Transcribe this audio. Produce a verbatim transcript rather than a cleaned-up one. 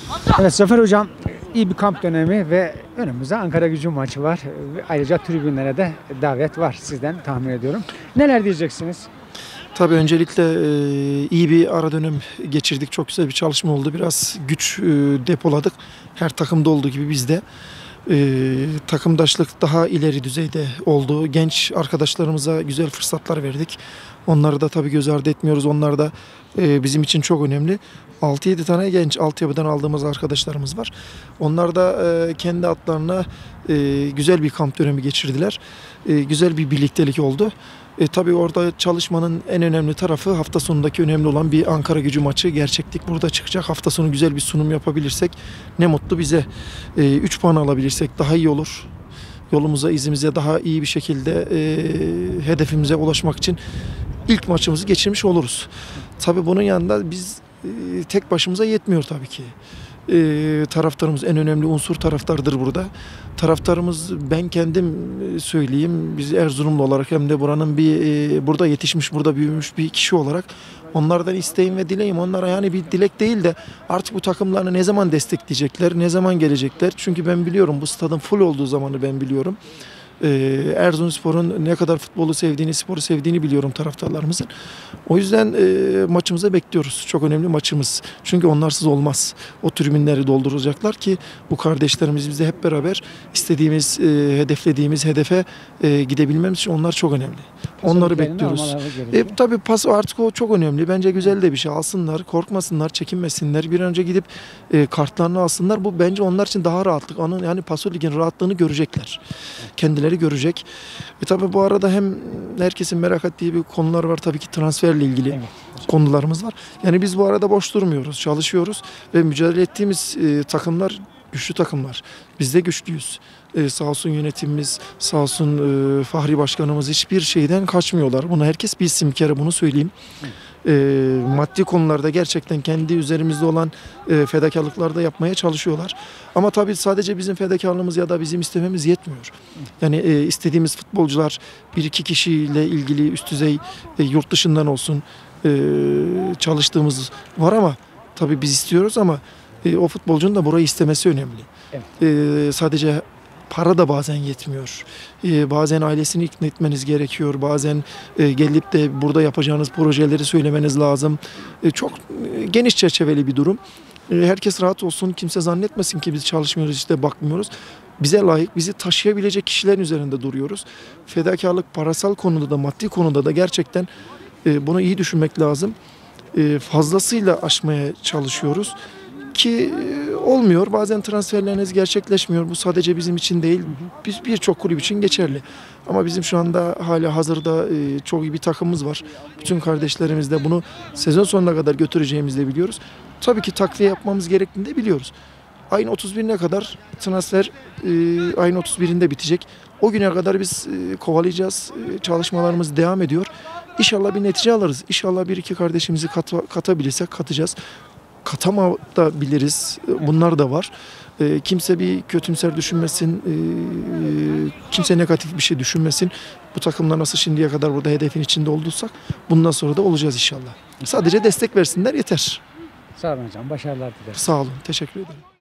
Evet Zafer Hocam, iyi bir kamp dönemi ve önümüzde Ankaragücü maçı var. Ayrıca tribünlere de davet var sizden, tahmin ediyorum. Neler diyeceksiniz? Tabii öncelikle e, iyi bir ara dönem geçirdik. Çok güzel bir çalışma oldu. Biraz güç e, depoladık. Her takımda olduğu gibi biz de. E, takımdaşlık daha ileri düzeyde oldu. Genç arkadaşlarımıza güzel fırsatlar verdik. Onları da tabii göz ardı etmiyoruz. Onlar da e, bizim için çok önemli. altı yedi tane genç altyapıdan aldığımız arkadaşlarımız var. Onlar da e, kendi atlarına e, güzel bir kamp dönemi geçirdiler. E, güzel bir birliktelik oldu. E, tabii orada çalışmanın en önemli tarafı hafta sonundaki önemli olan bir Ankaragücü maçı. Gerçeklik burada çıkacak. Hafta sonu güzel bir sunum yapabilirsek ne mutlu bize. üç puan alabilirsek daha iyi olur. Yolumuza, izimize daha iyi bir şekilde e, hedefimize ulaşmak için ilk maçımızı geçirmiş oluruz. Tabii bunun yanında biz e, tek başımıza yetmiyor tabii ki. E, taraftarımız en önemli unsur taraftardır burada. Taraftarımız, ben kendim söyleyeyim, biz Erzurumlu olarak hem de buranın bir e, burada yetişmiş, burada büyümüş bir kişi olarak onlardan isteğim ve dileğim, onlara yani bir dilek değil de artık bu takımlarını ne zaman destekleyecekler, ne zaman gelecekler. Çünkü ben biliyorum, bu stadın full olduğu zamanı ben biliyorum. Ee, Erzurumspor'un ne kadar futbolu sevdiğini, sporu sevdiğini biliyorum taraftarlarımızın. O yüzden e, maçımıza bekliyoruz. Çok önemli maçımız. Çünkü onlarsız olmaz. O tribünleri dolduracaklar ki bu kardeşlerimiz bizle hep beraber istediğimiz, e, hedeflediğimiz hedefe e, gidebilmemiz için onlar çok önemli. Onları bekliyoruz. E, tabii pas artık o çok önemli. Bence güzel de bir şey. Alsınlar, korkmasınlar, çekinmesinler. Bir an önce gidip e, kartlarını alsınlar. Bu bence onlar için daha rahatlık. Onun, yani Paso Lig'in rahatlığını görecekler. Kendileri görecek. E tabi bu arada hem herkesin merak ettiği bir konular var, tabii ki transferle ilgili evet, konularımız var. Yani biz bu arada boş durmuyoruz, çalışıyoruz ve mücadele ettiğimiz e, takımlar güçlü takımlar. Biz de güçlüyüz. E, sağ olsun yönetimimiz, sağ olsun e, Fahri Başkanımız hiçbir şeyden kaçmıyorlar. Bunu herkes bilsin, bir kere bunu söyleyeyim. E, maddi konularda gerçekten kendi üzerimizde olan e, fedakarlıklar da yapmaya çalışıyorlar. Ama tabii sadece bizim fedakarlığımız ya da bizim istememiz yetmiyor. Yani e, istediğimiz futbolcular bir iki kişiyle ilgili üst düzey e, yurt dışından olsun e, çalıştığımız var ama tabii biz istiyoruz ama e, o futbolcunun da burayı istemesi önemli. Evet. E, sadece para da bazen yetmiyor. Ee, bazen ailesini ikna etmeniz gerekiyor. Bazen e, gelip de burada yapacağınız projeleri söylemeniz lazım. E, çok e, geniş çerçeveli bir durum. E, herkes rahat olsun. Kimse zannetmesin ki biz çalışmıyoruz, işte bakmıyoruz. Bize layık, bizi taşıyabilecek kişilerin üzerinde duruyoruz. Fedakarlık parasal konuda da, maddi konuda da gerçekten e, bunu iyi düşünmek lazım. E, fazlasıyla aşmaya çalışıyoruz. Ki olmuyor. Bazen transferleriniz gerçekleşmiyor. Bu sadece bizim için değil, biz birçok kulüp için geçerli. Ama bizim şu anda hala hazırda çok iyi bir takımımız var. Bütün kardeşlerimiz de bunu sezon sonuna kadar götüreceğimizi de biliyoruz. Tabii ki takviye yapmamız gerektiğini de biliyoruz. Ayın otuz birine kadar transfer ayın otuz birinde bitecek. O güne kadar biz kovalayacağız. Çalışmalarımız devam ediyor. İnşallah bir netice alırız. İnşallah bir iki kardeşimizi kat, katabilirsek katacağız. Katama da biliriz. Bunlar da var. E, kimse bir kötümser düşünmesin. E, kimse negatif bir şey düşünmesin. Bu takımla nasıl şimdiye kadar burada hedefin içinde olduysak bundan sonra da olacağız inşallah. Sadece destek versinler yeter. Sağ olun hocam. Başarılar dilerim. Sağ olun. Teşekkür ederim.